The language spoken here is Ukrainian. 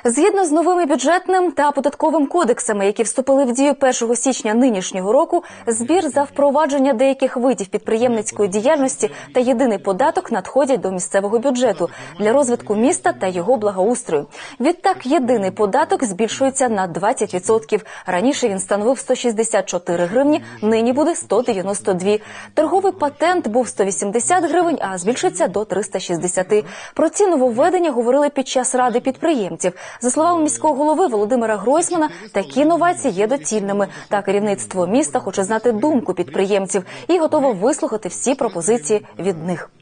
Згідно з новими бюджетним та податковим кодексами, які вступили в дію 1 січня нинішнього року, збір за впровадження деяких видів підприємницької діяльності та єдиний податок надходять до місцевого бюджету для розвитку міста та його благоустрою. Відтак, єдиний податок збільшується на 20%. Раніше він становив 164 гривні, нині буде 192. Торговий патент був 180 гривень, а збільшиться до 360. Про ці нововведення говорили під час Ради підприємців. За словами міського голови Володимира Гройсмана, такі новації є доцільними. Та керівництво міста хоче знати думку підприємців і готово вислухати всі пропозиції від них.